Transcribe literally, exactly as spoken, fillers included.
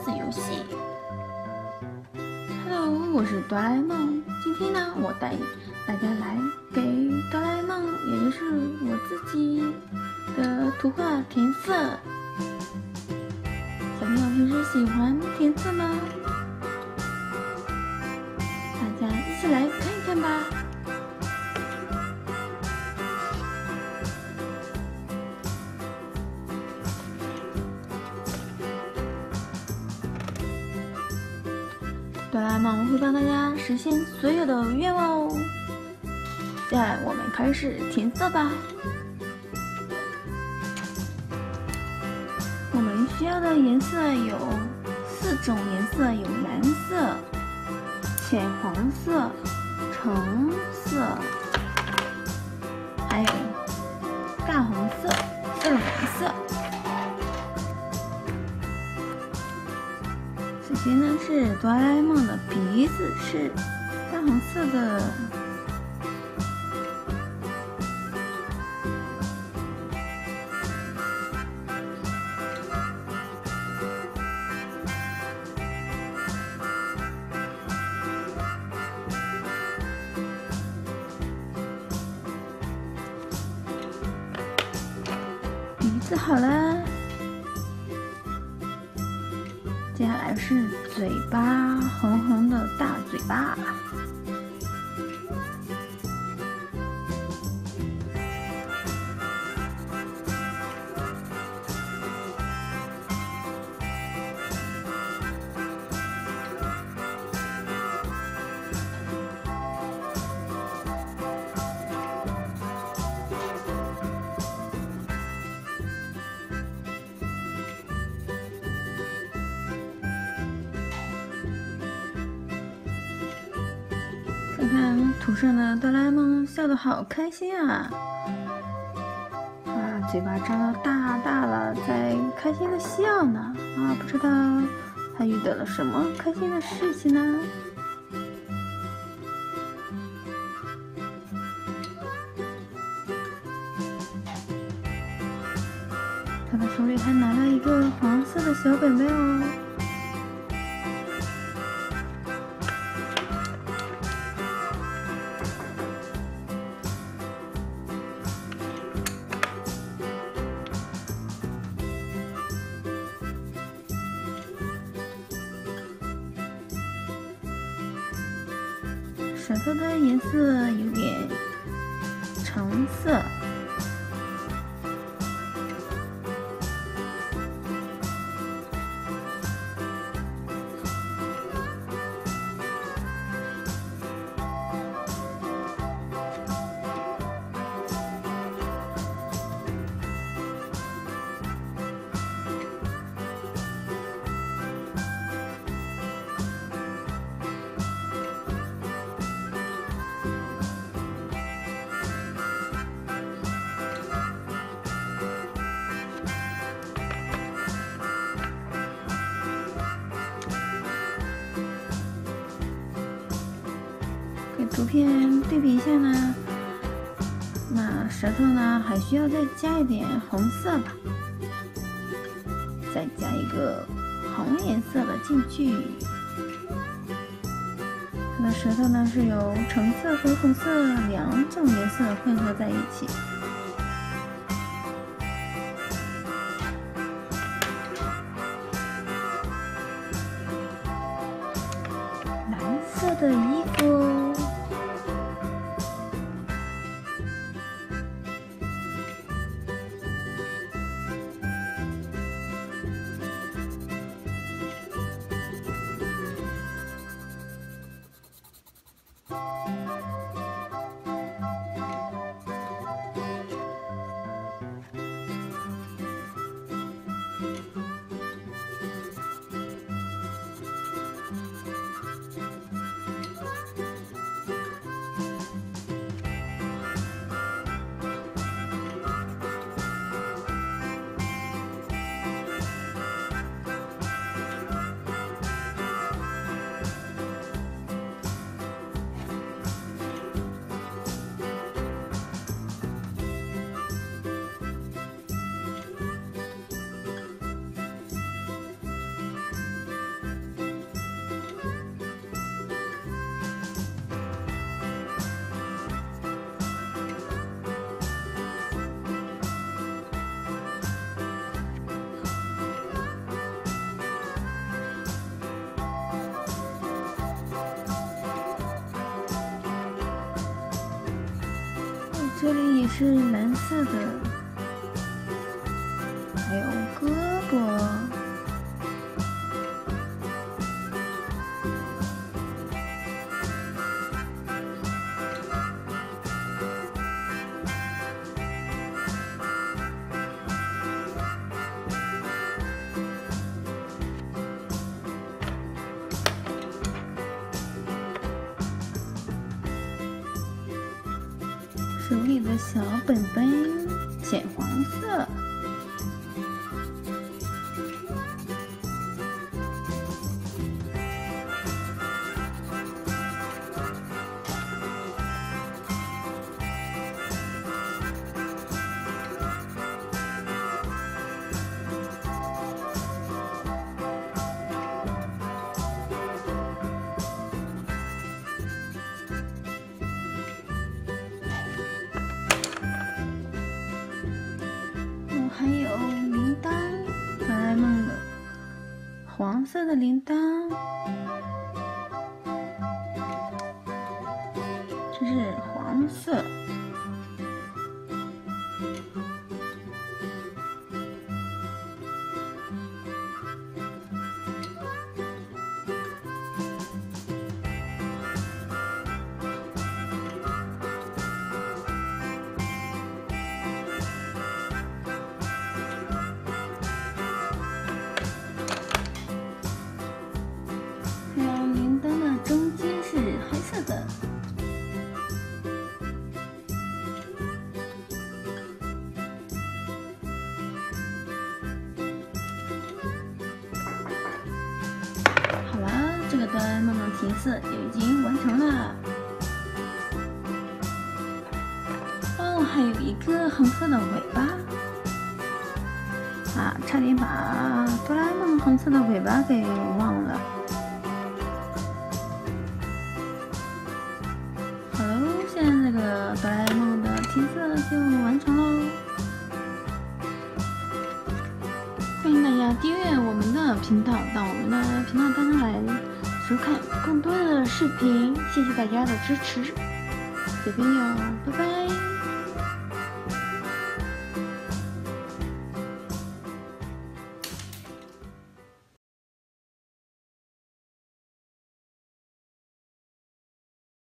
子游戏。Hello， 我是哆啦 A 梦。今天呢，我带大家来给哆啦 A 梦，也就是我自己的图画填色。小朋友平时喜欢填色吗？大家一起来看一看吧。哆啦 A 梦会帮大家实现所有的愿望哦。接下来我们开始填色吧。我们需要的颜色有四种颜色，有蓝色、浅黄色、橙色，还有大红色、色蓝色。首先呢是哆啦 A 梦的鼻子是大红色的，鼻子好了。接下来是嘴巴，红红的大嘴巴。看看图上的哆啦 A 梦笑得好开心啊！啊，嘴巴张得大大了，在开心的笑呢。啊，不知道他遇到了什么开心的事情呢？他的手里还拿了一个黄色的小本本哦。舌头的颜色有点橙色，图片对比一下呢，那舌头呢还需要再加一点红色吧，再加一个红颜色的进去。它的舌头呢是由橙色和红色两种颜色混合在一起。蓝色的衣服。 这里也是蓝色的，还有胳膊。手里的小本本浅黄色，还有铃铛，哆啦 A 梦的黄色的铃铛，这是黄色。中间是黑色的，好了，这个哆啦 A 梦的填色就已经完成了。哦，还有一个红色的尾巴，啊，差点把哆啦 A 梦红色的尾巴给忘了。现在这个哆啦 A 梦的填色就完成喽！欢迎大家订阅我们的频道，到我们的频道当中来收看更多的视频。谢谢大家的支持，小朋友，拜拜。